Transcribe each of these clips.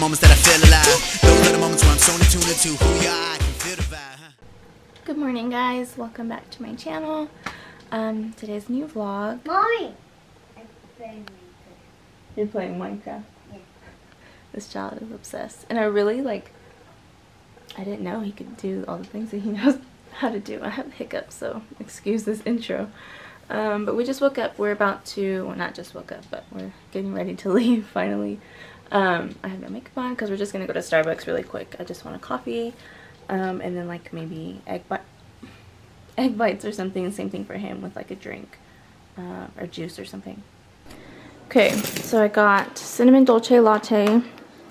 moments that I feel alive. Those are the moments where I'm so in tune to who you are. I can feel the vibe. Good morning, guys. Welcome back to my channel. Today's new vlog. Mommy! I'm playing Minecraft. You're playing Minecraft? Yeah. This child is obsessed. And I really, I didn't know he could do all the things that he knows how to do. I have hiccups, so excuse this intro. But we just woke up. We're about to, well, not just woke up, but we're getting ready to leave finally. I have no makeup on because we're just going to go to Starbucks really quick. I just want a coffee, and then maybe egg bites or something. Same thing for him with a drink or juice or something. Okay, so I got cinnamon dolce latte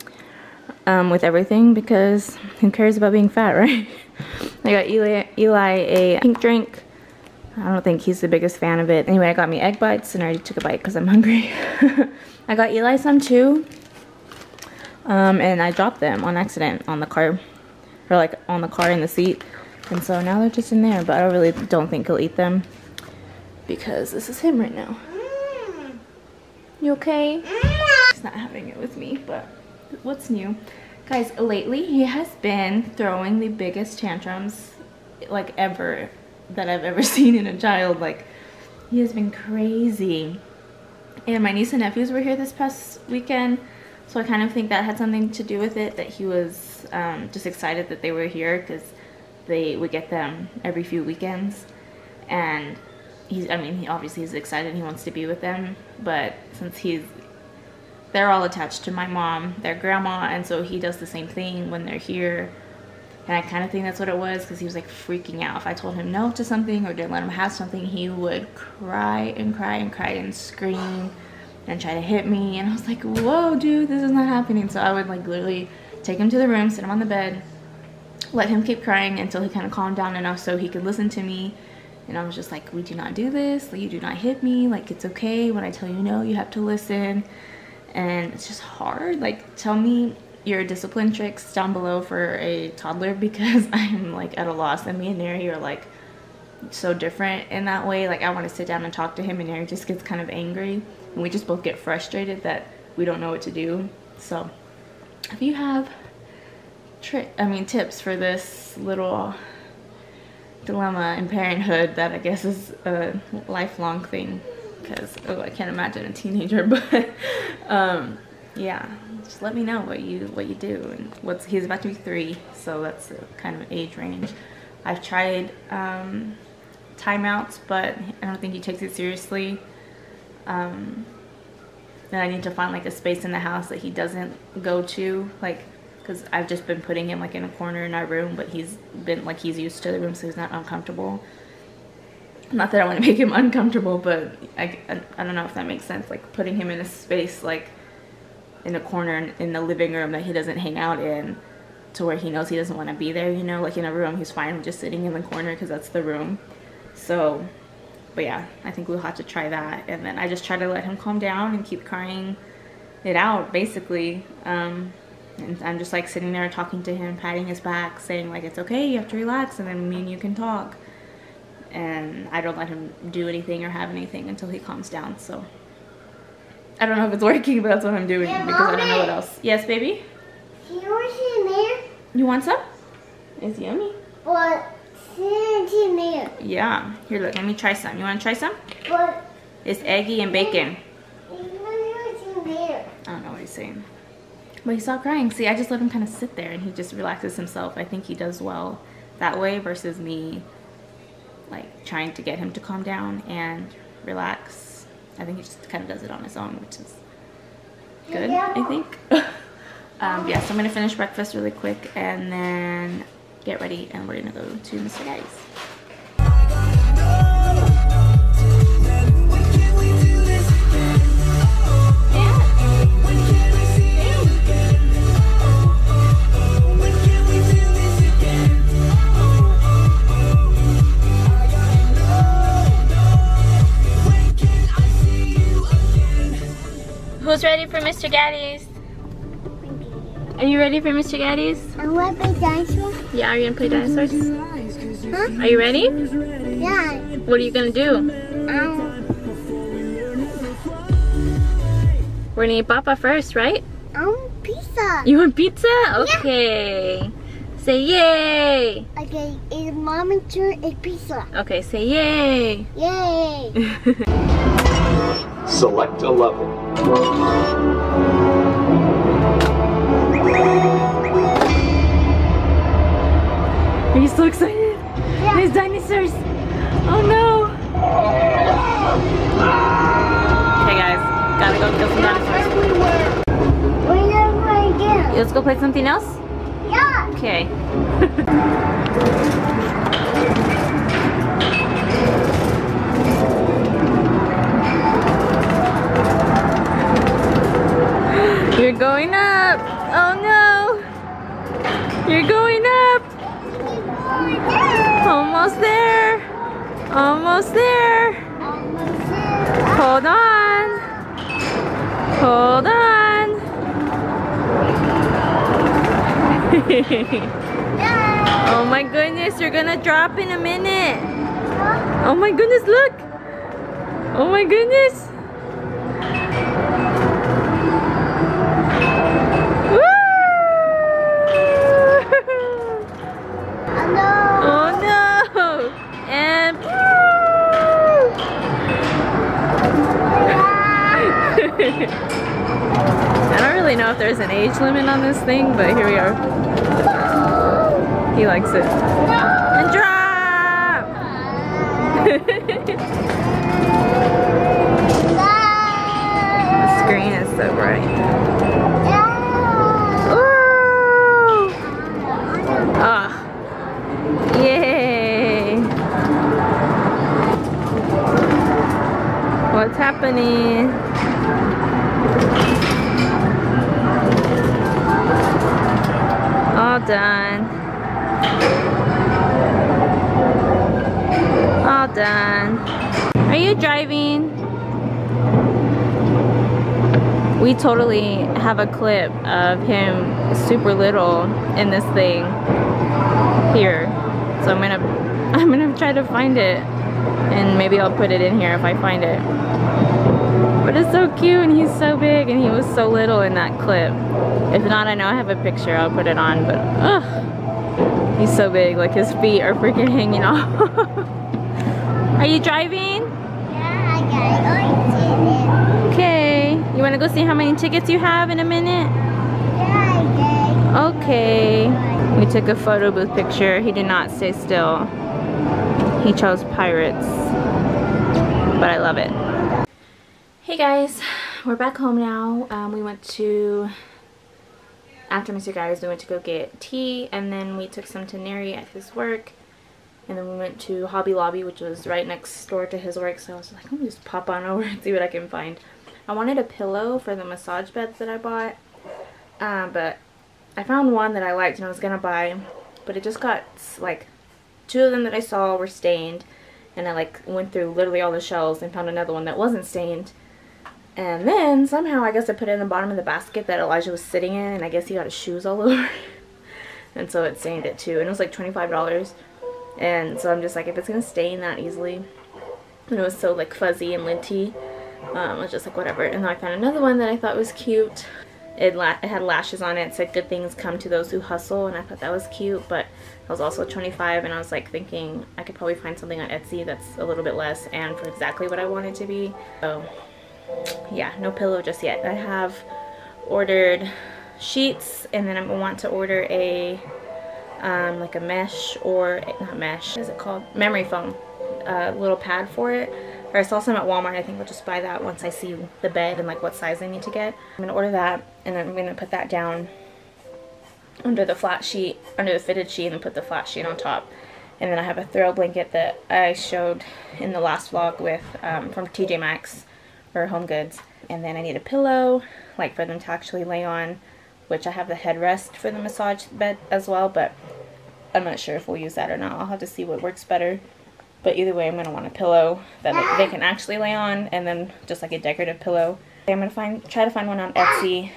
with everything because who cares about being fat, right? I got Eli a pink drink. I don't think he's the biggest fan of it. Anyway, I got me egg bites and I already took a bite because I'm hungry. I got Eli some too. And I dropped them on accident on the car, or on the car in the seat. And so now they're just in there, but I really don't think he'll eat them because this is him right now. You okay? He's not having it with me, but what's new? Guys, lately he has been throwing the biggest tantrums ever that I've ever seen in a child. He has been crazy. And my niece and nephews were here this past weekend, so I kind of think that had something to do with it, that he was just excited that they were here because we get them every few weekends. And he obviously is excited, he wants to be with them, but since they're all attached to my mom, their grandma, and so he does the same thing when they're here. And I kind of think that's what it was, because he was freaking out. If I told him no to something or didn't let him have something, he would cry and cry and cry and scream and try to hit me. And I was like, whoa, dude, this is not happening. So I would literally take him to the room, sit him on the bed, let him keep crying until he kind of calmed down enough so he could listen to me. And I was just like, we do not do this. You do not hit me. It's okay. When I tell you no, you have to listen. And it's just hard. Tell me your discipline tricks down below for a toddler, because I'm at a loss. And me and Neri are so different in that way. I want to sit down and talk to him, and Neri just gets kind of angry, and we just both get frustrated that we don't know what to do. So if you have tips for this little dilemma in parenthood, that I guess is a lifelong thing, because I can't imagine a teenager, but yeah, just let me know what you do. And he's about to be 3, so that's kind of an age range. I've tried timeouts, but I don't think he takes it seriously. And I need to find a space in the house that he doesn't go to, because I've just been putting him in a corner in our room, but he's been he's used to the room, so he's not uncomfortable. Not that I want to make him uncomfortable, but I don't know if that makes sense. Putting him in a space in a corner in the living room that he doesn't hang out in, to where he knows he doesn't want to be there, in a room he's fine just sitting in the corner because that's the room. So, but yeah, I think we'll have to try that. And then I just try to let him calm down and keep crying it out, basically. And I'm just sitting there talking to him, patting his back, saying it's okay, you have to relax, and then me and you can talk. And I don't let him do anything or have anything until he calms down. So I don't know if it's working, but that's what I'm doing, because I don't know what else. Yes, baby? You know what's in there? You want some? It's yummy. What's in there? Yeah. Here, look, let me try some. You want to try some? What? It's eggy and bacon. What's in there? I don't know what he's saying. But he stopped crying. See, I just let him kind of sit there and he just relaxes himself. I think he does well that way versus me trying to get him to calm down and relax. I think he just kind of does it on his own, which is good, I think. Yeah, so I'm gonna finish breakfast really quick and then get ready, and we're gonna go to Mr. Gattis. Who's ready for Mr. Gattis? Are you ready for Mr. Gattis? I want to play dinosaurs. Yeah, are you gonna play dinosaurs? Huh? Are you ready? Yeah. What are you gonna do? We're gonna eat Papa first, right? I want pizza. You want pizza? Okay. Say yay. Okay, it's mommy turn a pizza. Okay, say yay. Yay. Select a level. Are you so excited? Yeah. There's dinosaurs. Oh no. Okay guys, gotta go kill some dinosaurs. Everywhere. We're going again. Let's go play something else? Yeah. Okay. You're going up. Oh no. You're going up. Almost there. Almost there. Hold on. Hold on. Oh my goodness, you're gonna drop in a minute. Oh my goodness, look. Oh my goodness. Woo! Oh no. And I don't really know if there's an age limit on this thing, but here we are. He likes it. And drop! The screen is so bright. Ooh! Ah. Yay! What's happening? All done. All done. Are you driving? We totally have a clip of him super little in this thing here. So I'm gonna try to find it, and maybe I'll put it in here if I find it. But it's so cute, and he's so big, and he was so little in that clip. If not, I know I have a picture, I'll put it on, but ugh. He's so big, like his feet are freaking hanging off. Are you driving? Yeah, I gotta go and see it. Okay. You wanna go see how many tickets you have in a minute? Yeah, Okay. We took a photo booth picture. He did not stay still. He chose pirates. But I love it. Hey guys, we're back home now. We went to, after Mr. Gattis, we went to go get tea, and then we took some to Neri at his work, and then we went to Hobby Lobby, which was right next door to his work, so I was like, let me just pop on over and see what I can find. I wanted a pillow for the massage beds that I bought, but I found one that I liked and I was gonna buy, but it just got, like, 2 of them that I saw were stained, and I like went through literally all the shelves and found another one that wasn't stained. And then somehow I guess I put it in the bottom of the basket that Elijah was sitting in, and I guess he got his shoes all over. And so it stained it too, and it was like $25. And so I'm just like, if it's gonna stain that easily, and it was so like fuzzy and linty, I was just like, whatever. And then I found another one that I thought was cute. It had lashes on it. It said, good things come to those who hustle, and I thought that was cute, but it was also $25, and I was like thinking I could probably find something on Etsy that's a little bit less and for exactly what I want it to be. So yeah, no pillow just yet. I have ordered sheets, and then I want to order a like a mesh, or not mesh, what is it called? Memory foam, little pad for it. Or I saw some at Walmart. I think I'll just buy that once I see the bed and like what size I need to get. I'm gonna order that, and then I'm gonna put that down under the flat sheet, under the fitted sheet, and then put the flat sheet on top. And then I have a throw blanket that I showed in the last vlog with from TJ Maxx or Home Goods. And then I need a pillow, like for them to actually lay on, which I have the headrest for the massage bed as well, but I'm not sure if we'll use that or not. I'll have to see what works better. But either way, I'm going to want a pillow that they can actually lay on, and then just like a decorative pillow. I'm going to try to find one on Etsy.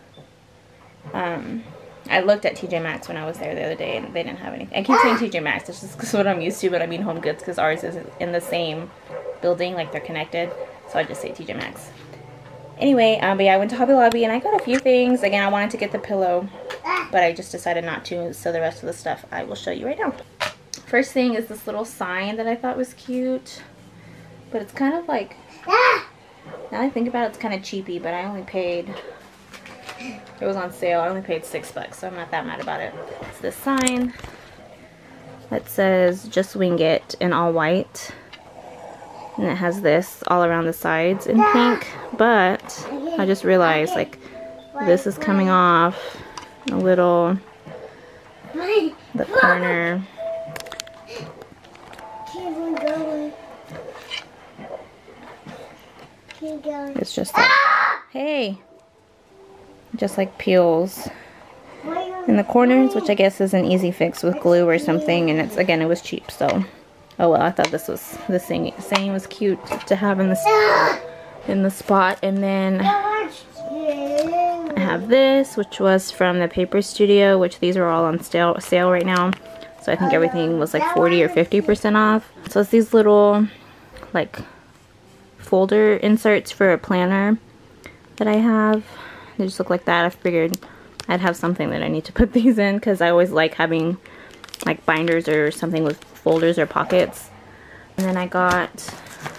I looked at TJ Maxx when I was there the other day, and they didn't have anything. I keep saying TJ Maxx, it's just what I'm used to, but I mean Home Goods because ours is in the same building, like they're connected. So I just say TJ Maxx. Anyway, but yeah, I went to Hobby Lobby and I got a few things. Again, I wanted to get the pillow, but I just decided not to, so the rest of the stuff I will show you right now. First thing is this little sign that I thought was cute, but it's kind of like, now that I think about it, it's kind of cheapy, but I only paid, it was on sale, I only paid $6, so I'm not that mad about it. It's this sign that says, "Just Wing It," in all white. And it has this all around the sides in pink, but I just realized, like, this is coming off a little, the corner. It's just like, hey, just like peels in the corners, which I guess is an easy fix with glue or something, and it's, again, it was cheap, so. Oh well, I thought this saying was cute to have in the spot. And then I have this, which was from the Paper Studio, which these are all on sale right now. So I think everything was like 40 or 50% off. So it's these little like folder inserts for a planner that I have. They just look like that. I figured I'd have something that I need to put these in, because I always like having like binders or something with folders or pockets. And then I got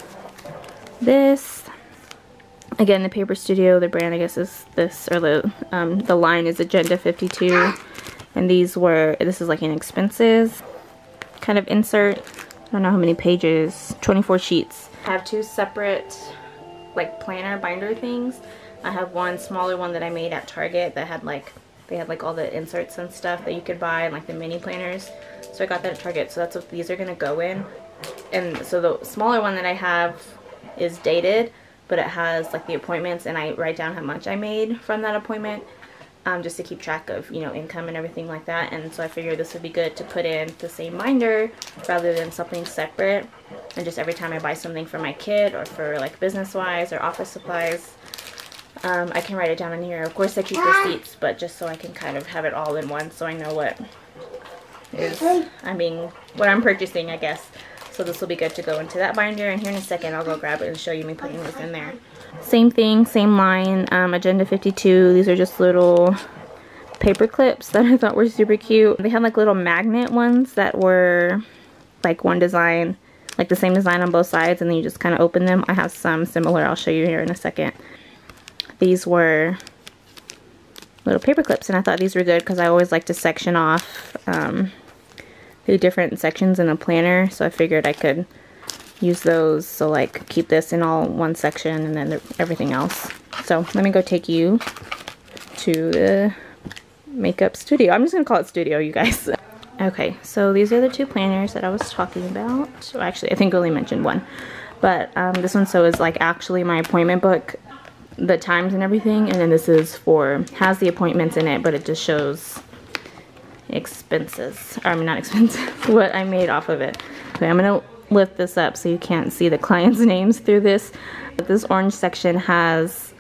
this, again, the Paper Studio, the brand I guess is this, or the line is Agenda 52, and this is like an expenses kind of insert. I don't know how many pages, 24 sheets. I have two separate like planner binder things. I have one smaller one that I made at Target that had like, they had like all the inserts and stuff that you could buy, and like the mini planners. So I got that at Target, so that's what these are gonna go in. And so the smaller one that I have is dated, but it has like the appointments, and I write down how much I made from that appointment, just to keep track of, you know, income and everything like that. And so I figured this would be good to put in the same binder rather than something separate. And just every time I buy something for my kid or for like business-wise or office supplies, I can write it down in here. Of course I keep receipts, but just so I can kind of have it all in one, so I know what what I'm purchasing, I guess. So this will be good to go into that binder, and here in a second I'll go grab it and show you me putting this in there. Same thing, same line, Agenda 52. These are just little paper clips that I thought were super cute. They had like little magnet ones that were like one design, like the same design on both sides, and then you just kind of open them. I have some similar, I'll show you here in a second. These were little paper clips, and I thought these were good because I always like to section off the different sections in a planner, so I figured I could use those, so like keep this in all one section and then everything else. So let me go take you to the makeup studio. I'm just gonna call it studio, you guys. Okay, so these are the two planners that I was talking about. Well, actually, I think I only mentioned one, but this one is like actually my appointment book, the times and everything, and then this is has the appointments in it, but it just shows expenses, or I mean not expenses, what I made off of it. Okay, I'm gonna lift this up so you can't see the clients' names through this. But this orange section has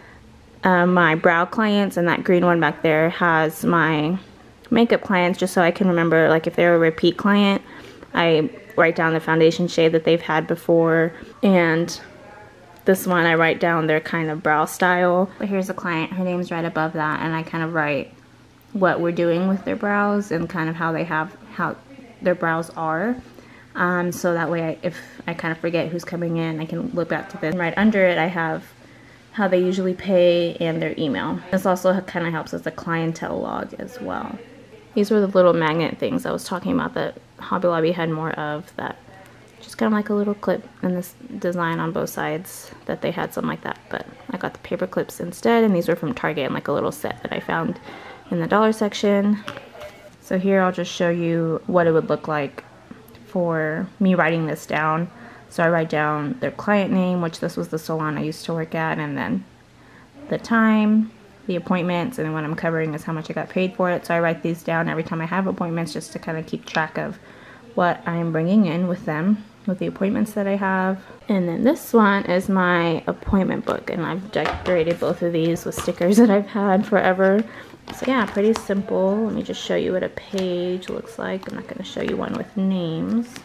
my brow clients, and that green one back there has my makeup clients, just so I can remember, like if they're a repeat client, I write down the foundation shade that they've had before, and this one I write down their kind of brow style. But here's the client, her name's right above that, and I kind of write what we're doing with their brows and kind of how their brows are. So that way if I kind of forget who's coming in, I can look back to this. Right under it I have how they usually pay and their email. This also kind of helps as a clientele log as well. These were the little magnet things I was talking about that Hobby Lobby had more of, that just kind of like a little clip in this design on both sides, that they had something like that, but I got the paper clips instead, and these were from Target in like a little set that I found in the dollar section. So here I'll just show you what it would look like for me writing this down. So I write down their client name, which this was the salon I used to work at, and then the time, the appointments, and then what I'm covering is how much I got paid for it. So I write these down every time I have appointments, just to kind of keep track of what I'm bringing in with them, with the appointments that I have. And then this one is my appointment book, and I've decorated both of these with stickers that I've had forever. So yeah, pretty simple. Let me just show you what a page looks like. I'm not going to show you one with names.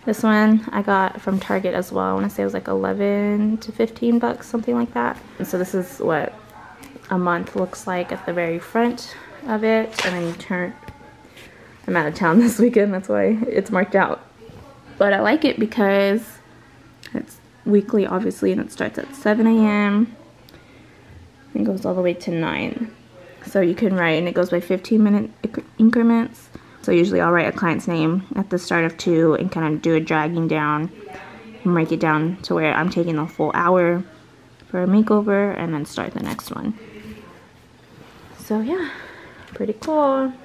This one I got from Target as well. I want to say it was like 11 to 15 bucks, something like that. And so this is what a month looks like at the very front of it. And then you turn, I'm out of town this weekend, that's why it's marked out. But I like it because it's weekly, obviously, and it starts at 7 a.m. and goes all the way to 9. So you can write, and it goes by 15-minute increments. So usually I'll write a client's name at the start of 2 and kind of do a dragging down and break it down to where I'm taking the full hour for a makeover and then start the next one. So yeah, pretty cool.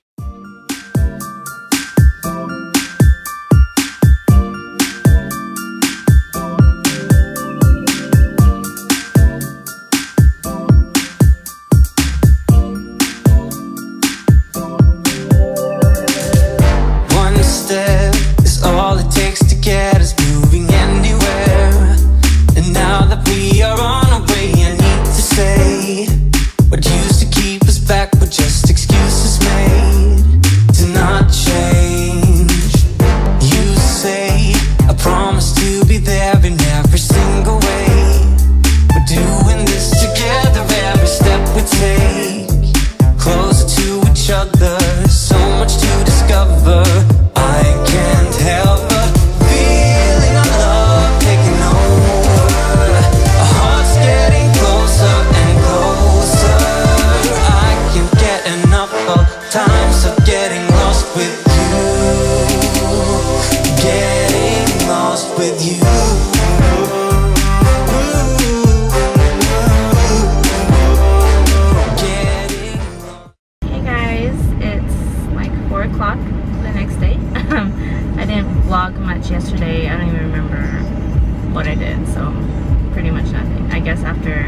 Yesterday, I don't even remember what I did, so pretty much nothing. I guess after,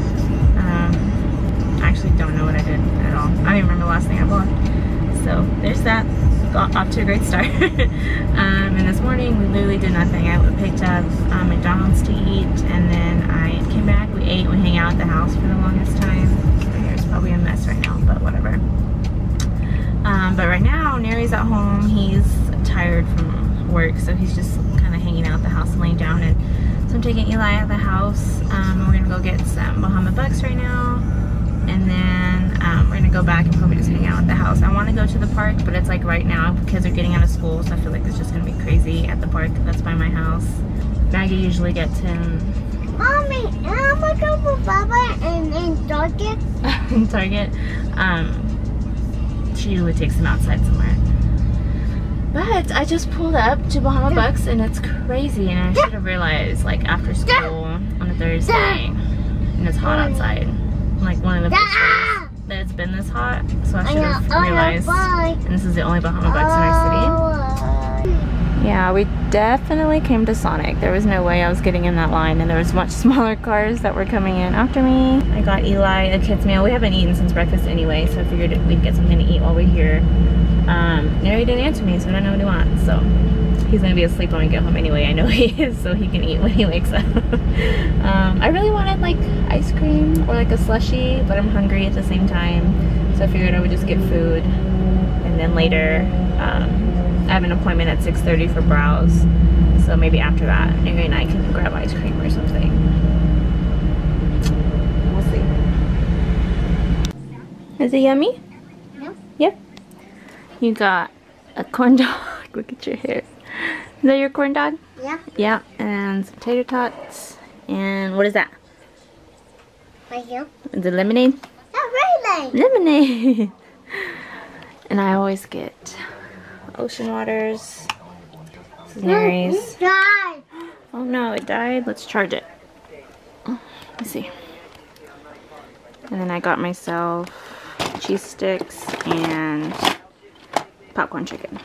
I actually don't know what I did at all. I don't even remember the last thing I vlogged. So there's that. Got off to a great start. And this morning we literally did nothing. I picked up McDonald's to eat, and then I came back, we ate, we hang out at the house for the longest time. My hair's probably a mess right now, but whatever. But right now, Neri's at home. He's tired from work, so he's just kind of hanging out at the house, laying down. And so I'm taking Eli out of the house. We're gonna go get some Bahama Bucks right now, and then we're gonna go back and probably just hang out at the house. I want to go to the park, but it's like right now kids are getting out of school, so I feel like it's just gonna be crazy at the park that's by my house. Maggie usually gets him. Mommy, I'm gonna go with Baba and Target. In Target. She usually takes him outside somewhere. But I just pulled up to Bahama Bucks, and it's crazy, and I should have realized, like, after school on a Thursday, and it's hot outside, like one of the first days that it's been this hot, so I should have realized, and this is the only Bahama Bucks in our city. Yeah, we definitely came to Sonic. There was no way I was getting in that line, and there was much smaller cars that were coming in after me. I got Eli a kid's meal. We haven't eaten since breakfast anyway, so I figured we'd get something to eat while we're here. Neri didn't answer me, so I don't know what he wants, so he's gonna be asleep when we get home anyway. I know he is, so he can eat when he wakes up. I really wanted like ice cream or like a slushie, but I'm hungry at the same time, so I figured I would just get food, and then later I have an appointment at 6:30 for brows, so maybe after that Neri and I can grab ice cream or something. We'll see. Is it yummy? No. Yep. You got a corn dog. Look at your hair. Is that your corn dog? Yeah. Yeah, and some tater tots. And what is that? Right here. Is it lemonade? Oh, really? Lemonade! And I always get Ocean Waters. This is Neri's. Died. Oh no, it died. Let's charge it. Let's see. And then I got myself cheese sticks and popcorn chicken.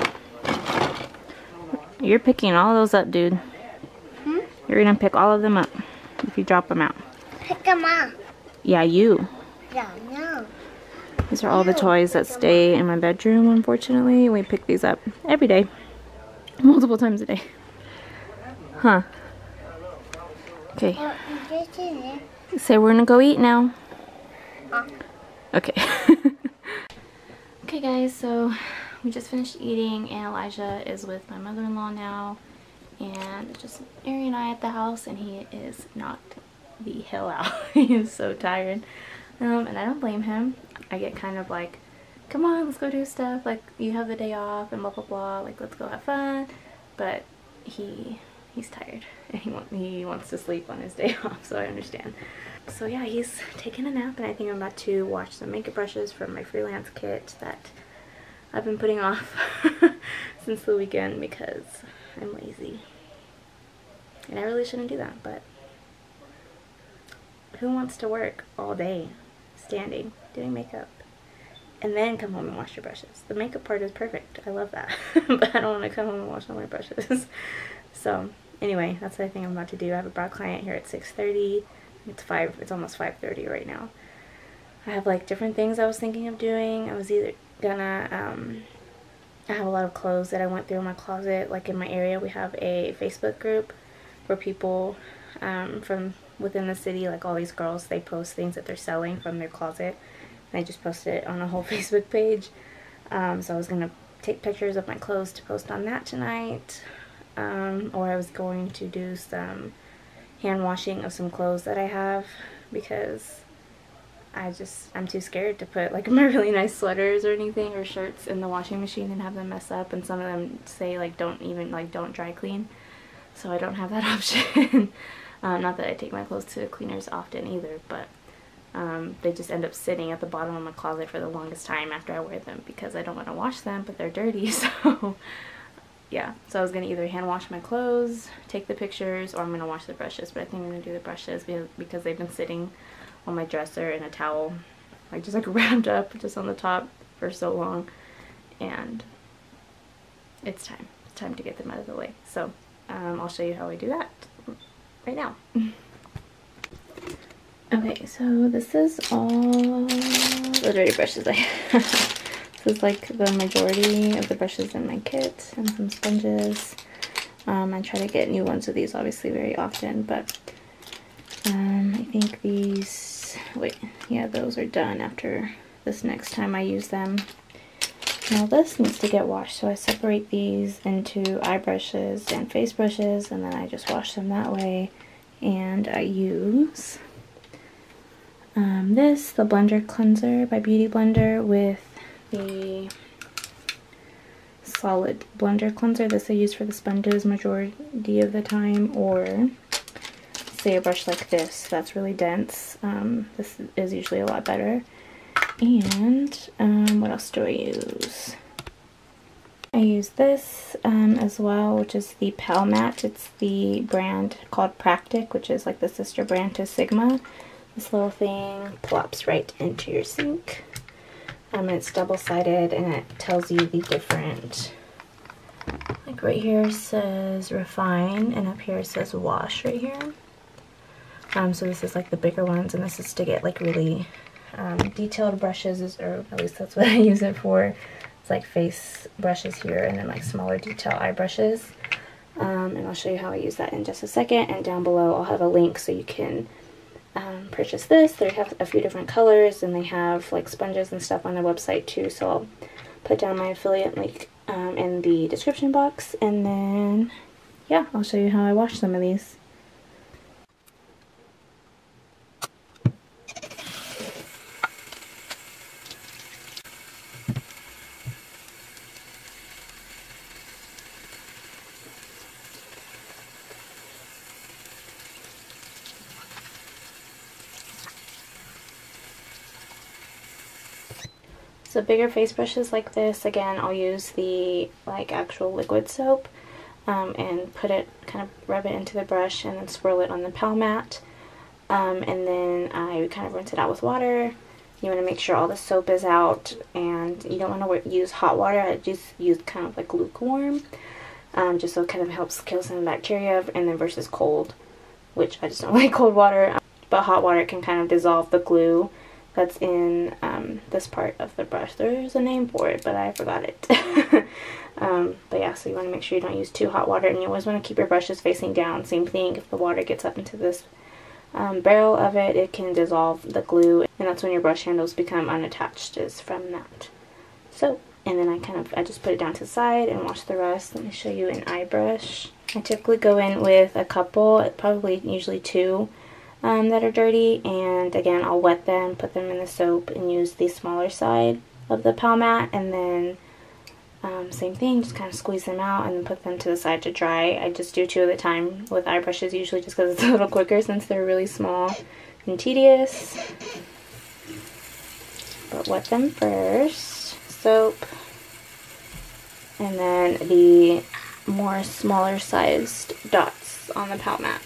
You're picking all those up, dude. Hmm? You're gonna pick all of them up if you drop them out. Pick them up. Yeah, you. Yeah, no. These are all the toys that stay in my bedroom, unfortunately. We pick these up every day. Multiple times a day. Huh. Okay. So we're gonna go eat now. Okay. Okay guys, so we just finished eating, and Elijah is with my mother-in-law now, and it's just Ari and I at the house, and he is knocked the hell out. He is so tired, and I don't blame him. I get kind of like, come on, let's go do stuff, like you have the day off and blah blah blah, like let's go have fun, but he's tired and he wants to sleep on his day off, so I understand. So yeah, he's taking a nap, and I think I'm about to wash some makeup brushes from my freelance kit that I've been putting off since the weekend because I'm lazy. And I really shouldn't do that, but who wants to work all day standing doing makeup and then come home and wash your brushes? The makeup part is perfect. I love that. But I don't want to come home and wash all my brushes. So anyway, that's what I think I'm about to do. I have a brow client here at 6:30. It's almost 5:30 right now. I have like different things I was thinking of doing. I was either gonna I have a lot of clothes that I went through in my closet. Like in my area we have a Facebook group where people from within the city, like all these girls, they post things that they're selling from their closet, and I just posted it on a whole Facebook page. So I was gonna take pictures of my clothes to post on that tonight, or I was going to do some hand washing of some clothes that I have, because I'm too scared to put like my really nice sweaters or anything or shirts in the washing machine and have them mess up, and some of them say like don't dry clean, so I don't have that option. Not that I take my clothes to cleaners often either, but they just end up sitting at the bottom of my closet for the longest time after I wear them because I don't want to wash them, but they're dirty. So yeah, so I was going to either hand wash my clothes, take the pictures, or I'm going to wash the brushes, but I think I'm going to do the brushes because they've been sitting on my dresser in a towel, like just like wrapped up just on the top for so long, and it's time to get them out of the way. So I'll show you how I do that right now. Okay, so this is all the dirty brushes I have. This is like the majority of the brushes in my kit, and some sponges. I try to get new ones of these obviously very often, but I think these, those are done after this next time I use them. Now this needs to get washed, so I separate these into eye brushes and face brushes, and then I just wash them that way. And I use the blender cleanser by Beauty Blender with the solid blender cleanser. This I use for the sponges majority of the time, or say a brush like this that's really dense. This is usually a lot better. And what else do I use? I use this as well, which is the PalMat. It's the brand called Practk, which is like the sister brand to Sigma. This little thing plops right into your sink. It's double-sided, and it tells you the different, like right here says refine, and up here says wash right here. So this is like the bigger ones, and this is to get like really detailed brushes, or at least that's what I use it for. It's like face brushes here, and then like smaller detail eye brushes. And I'll show you how I use that in just a second, and down below I'll have a link so you can purchase this. They have a few different colors, and they have like sponges and stuff on their website too, so I'll put down my affiliate link in the description box, and then yeah, I'll show you how I wash some of these. So bigger face brushes like this, again, I'll use the like actual liquid soap and put it, kind of rub it into the brush and then swirl it on the PalMat. And then I kind of rinse it out with water. You want to make sure all the soap is out, and you don't want to use hot water. I just use kind of like lukewarm, just so it kind of helps kill some bacteria, and then versus cold, which I just don't like cold water. But hot water can kind of dissolve the glue that's in this part of the brush. There's a name for it, but I forgot it. But yeah, so you want to make sure you don't use too hot water, and you always want to keep your brushes facing down. Same thing, if the water gets up into this barrel of it, it can dissolve the glue, and that's when your brush handles become unattached, is from that. So and then I just put it down to the side and wash the rest. Let me show you an eye brush. I typically go in with a couple, probably usually 2 that are dirty, and again I'll wet them, put them in the soap, and use the smaller side of the PalMat, and then same thing, just kind of squeeze them out and then put them to the side to dry. I just do 2 at a time with eye brushes usually, just because it's a little quicker since they're really small and tedious. But wet them first, soap, and then the more smaller sized dots on the PalMat.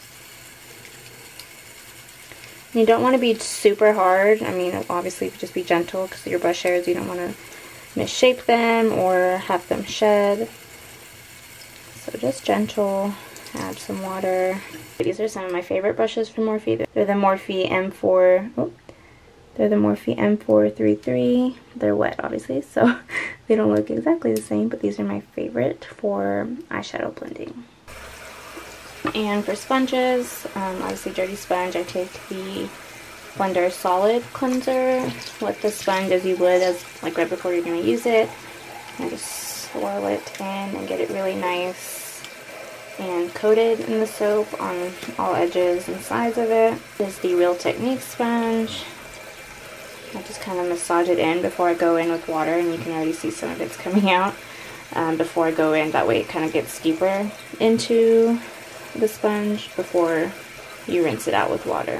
You don't want to be super hard. I mean, obviously just be gentle because your brush hairs, you don't want to misshape them or have them shed. So just gentle, add some water. These are some of my favorite brushes from Morphe. They're the Morphe M4. Oh, they're the Morphe M433. They're wet, obviously, so they don't look exactly the same, but these are my favorite for eyeshadow blending. And for sponges, obviously dirty sponge, I take the Blender Solid Cleanser with the sponge as you would as like right before you're going to use it. And just swirl it in and get it really nice and coated in the soap on all edges and sides of it. This is the Real Technique sponge. I just kind of massage it in before I go in with water, and you can already see some of it's coming out before I go in. That way it kind of gets deeper into the sponge before you rinse it out with water.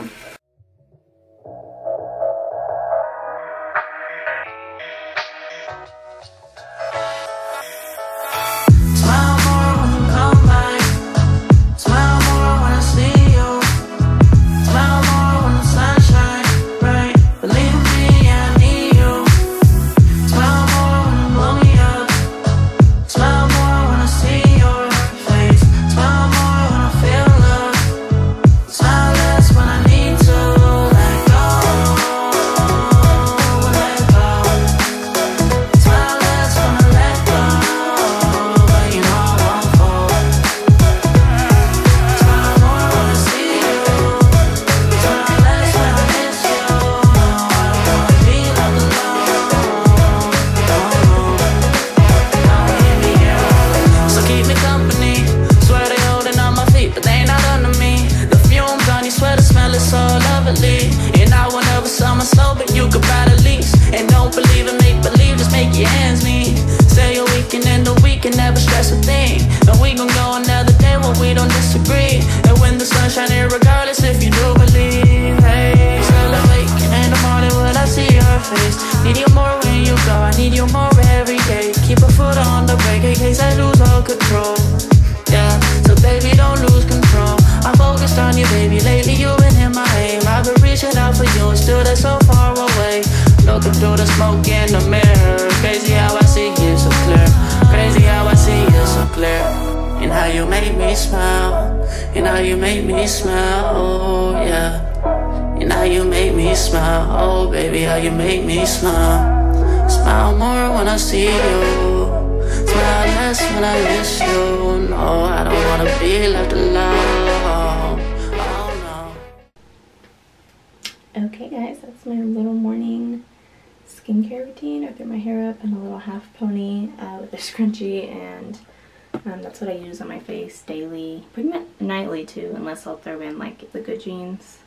Okay guys, that's my little morning skincare routine. I threw my hair up in a little half pony with a scrunchie, and that's what I use on my face daily, pretty much nightly too, unless I'll throw in like the Good Genes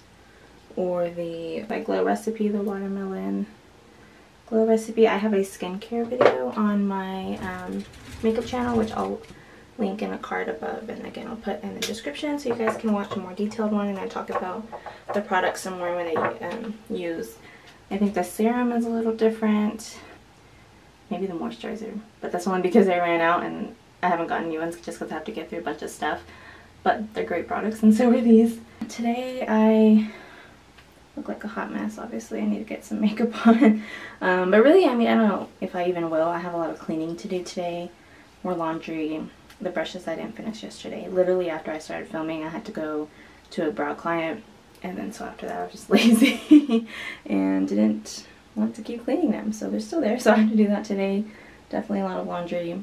or the Glow Recipe, the watermelon glow recipe. I have a skincare video on my makeup channel, which I'll link in a card above, and again I'll put in the description so you guys can watch a more detailed one, and I talk about the products some more when I use. I think the serum is a little different, maybe the moisturizer, but that's only because I ran out and I haven't gotten new ones just because I have to get through a bunch of stuff, but they're great products and so are these. Today I look like a hot mess. Obviously I need to get some makeup on, but really, I mean, I don't know if I even will. I have a lot of cleaning to do today, more laundry, the brushes I didn't finish yesterday. Literally after I started filming I had to go to a brow client, and then so after that I was just lazy and didn't want to keep cleaning them, so they're still there, so I have to do that today. Definitely a lot of laundry.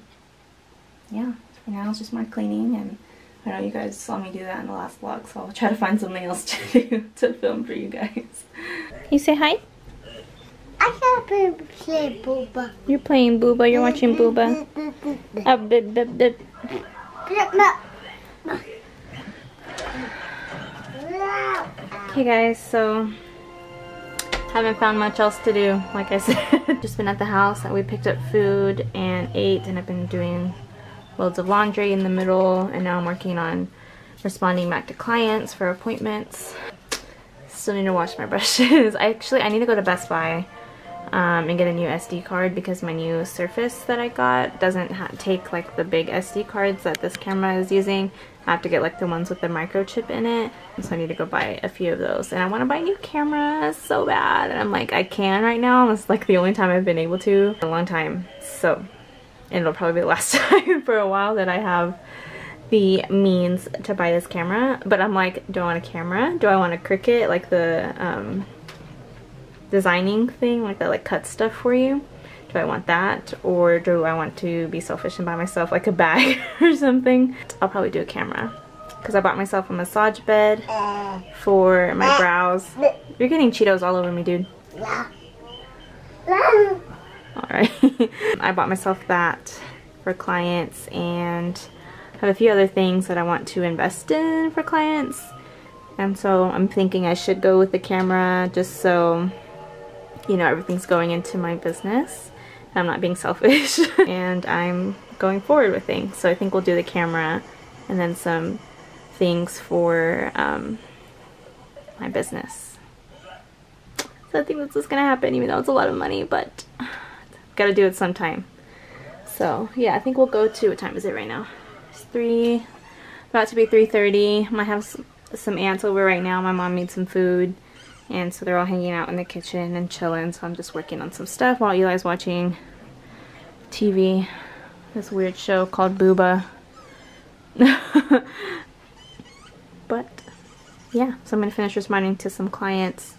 Yeah, for now it's just my cleaning, and I know you guys saw me do that in the last vlog, so I'll try to find something else to do to film for you guys. Can you say hi? I can't play Booba. You're playing Booba. You're watching Booba. Bip, bip, bip. Okay guys, so haven't found much else to do, like I said. Just been at the house and we picked up food and ate, and I've been doing loads of laundry in the middle, and now I'm working on responding back to clients for appointments. Still need to wash my brushes. I need to go to Best Buy and get a new SD card because my new Surface that I got doesn't take like the big SD cards that this camera is using. I have to get like the ones with the microchip in it, so I need to go buy a few of those. And I want to buy new cameras so bad, and I'm like, I can right now. It's like the only time I've been able to in a long time, so, and it'll probably be the last time for a while that I have the means to buy this camera. But I'm like, do I want a camera? Do I want a Cricut, like the designing thing, like that like cuts stuff for you? Do I want that, or do I want to be selfish and buy myself like a bag or something? I'll probably do a camera because I bought myself a massage bed for my brows. You're getting Cheetos all over me, dude. Alright. I bought myself that for clients, and have a few other things that I want to invest in for clients. And so I'm thinking I should go with the camera just so, you know, everything's going into my business. I'm not being selfish and I'm going forward with things. So I think we'll do the camera and then some things for my business. So I think this is gonna happen, even though it's a lot of money, but gotta do it sometime. So yeah, I think we'll go to, what time is it right now? It's about to be 3:30. Might have some aunts over right now. My mom made some food, and so they're all hanging out in the kitchen and chilling, so I'm just working on some stuff while Eli's watching TV, this weird show called Booba. But yeah, so I'm gonna finish responding to some clients,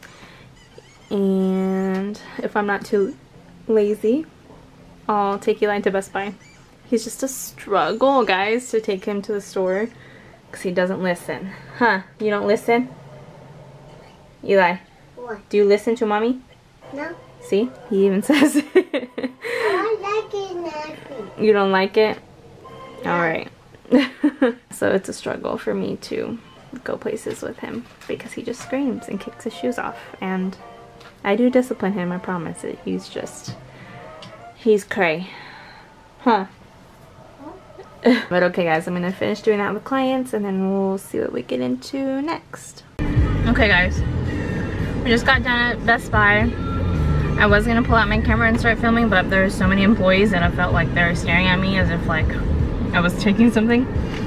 and if I'm not too lazy, I'll take Eli to Best Buy. He's just a struggle, guys, to take him to the store because he doesn't listen. Huh? You don't listen? Eli, What? do you listen to mommy? No. See? He even says it. I like it nappy. You don't like it? Alright. So it's a struggle for me to go places with him because he just screams and kicks his shoes off. And I do discipline him, I promise it. He's cray. Huh? But okay guys, I'm gonna finish doing that with clients and then we'll see what we get into next. Okay guys, we just got done at Best Buy. I was gonna pull out my camera and start filming, but there were so many employees and I felt like they were staring at me as if like I was taking something.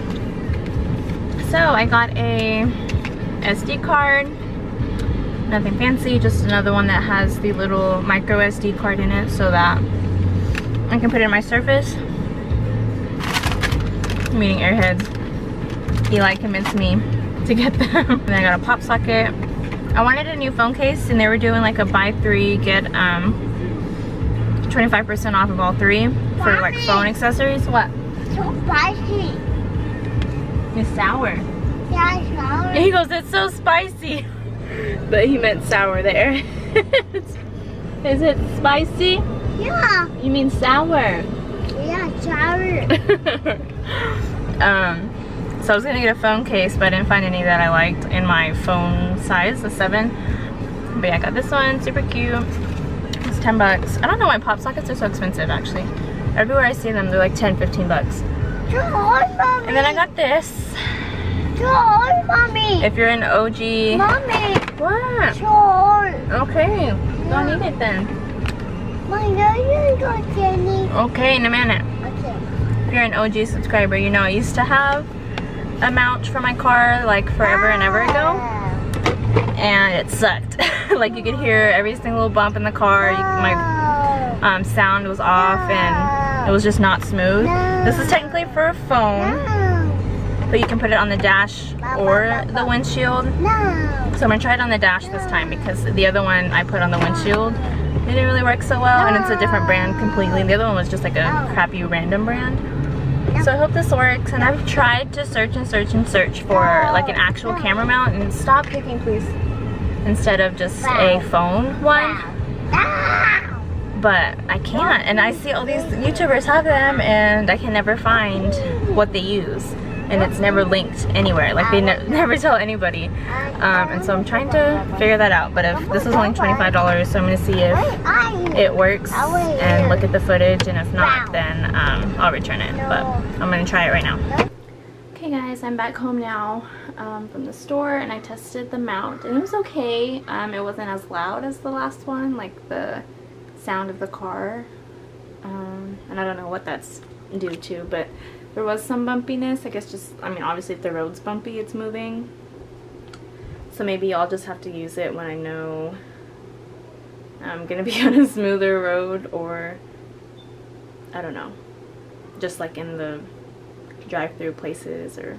So I got a SD card, nothing fancy, just another one that has the little micro SD card in it so that I can put it in my Surface. I'm eating Airheads. Eli convinced me to get them. And then I got a pop socket. I wanted a new phone case and they were doing like a buy 3 get 25% off of all 3 for like phone accessories. What? So spicy. It's sour. Yeah, it's sour. And he goes, it's so spicy. But he meant sour there. Is it spicy? Yeah. You mean sour? Yeah, sour. So I was gonna get a phone case, but I didn't find any that I liked in my phone size, the 7. But yeah, I got this one, super cute. It's 10 bucks. I don't know why pop sockets are so expensive actually. Everywhere I see them, they're like 10, 15 bucks. Too hard, Mommy. And then I got this. Too hard, Mommy. If you're an OG... Mommy. What? Too hard. Okay, don't need it then. Mommy, you go, Jenny. Okay, in a minute. Okay. If you're an OG subscriber, you know I used to have a mount for my car like forever and ever ago, and it sucked. Like you could hear every single bump in the car. My sound was off and it was just not smooth. This is technically for a phone, but you can put it on the dash or the windshield. So I'm gonna try it on the dash this time because the other one I put on the windshield, it didn't really work so well, and it's a different brand completely. The other one was just like a crappy random brand. So I hope this works, and I've tried to search and search and search for like an actual camera mount, and stop kicking please, instead of just a phone one. but I can't, and I see all these YouTubers have them and I can never find what they use, and it's never linked anywhere, like they never tell anybody, and so I'm trying to figure that out. But if this is only $25, so I'm going to see if it works and look at the footage, and if not, then I'll return it, but I'm going to try it right now. Okay guys, I'm back home now from the store, and I tested the mount and it was okay. It wasn't as loud as the last one, like the sound of the car, and I don't know what that's due to, but there was some bumpiness. I guess just, I mean, obviously if the road's bumpy, it's moving, so maybe I'll just have to use it when I know I'm gonna be on a smoother road, or I don't know, just like in the drive-through places, or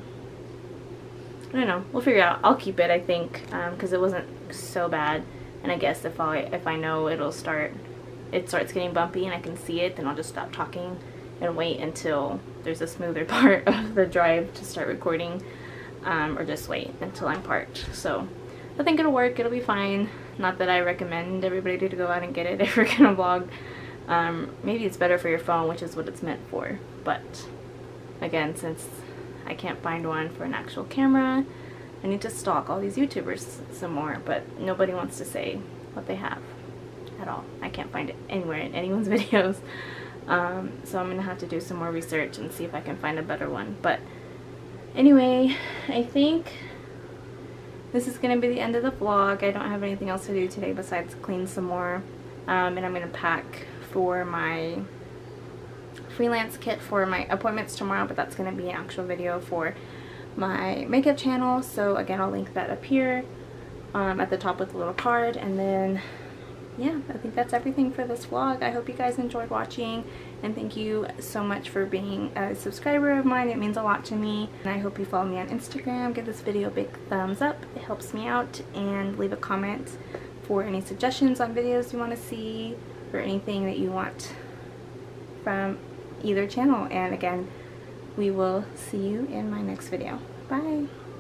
I don't know, we'll figure it out. I'll keep it, I think, because it wasn't so bad, and I guess if I know it starts getting bumpy and I can see it, then I'll just stop talking and wait until there's a smoother part of the drive to start recording, or just wait until I'm parked. So I think it'll work, it'll be fine. Not that I recommend everybody to go out and get it if you're gonna vlog. Maybe it's better for your phone, which is what it's meant for, but again, since I can't find one for an actual camera, I need to stalk all these YouTubers some more, but nobody wants to say what they have at all. I can't find it anywhere in anyone's videos, so I'm gonna have to do some more research and see if I can find a better one. But anyway, I think this is gonna be the end of the vlog. I don't have anything else to do today besides clean some more, and I'm gonna pack for my freelance kit for my appointments tomorrow, but that's going to be an actual video for my makeup channel. So again, I'll link that up here at the top with a little card. And then yeah, I think that's everything for this vlog. I hope you guys enjoyed watching, and thank you so much for being a subscriber of mine. It means a lot to me, and I hope you follow me on Instagram. Give this video a big thumbs up, it helps me out, and leave a comment for any suggestions on videos you want to see, or anything that you want from either channel. And again, we will see you in my next video. Bye.